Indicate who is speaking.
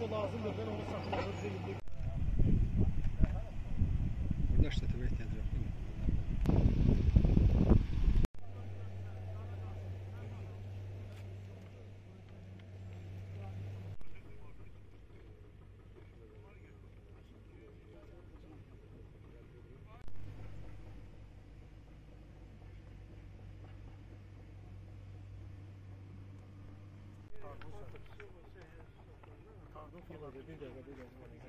Speaker 1: lazımdır. Ben onu sakladım.
Speaker 2: Burada işte tabii ihtiyacı yok değil mi?
Speaker 1: Pardon, bir dakika.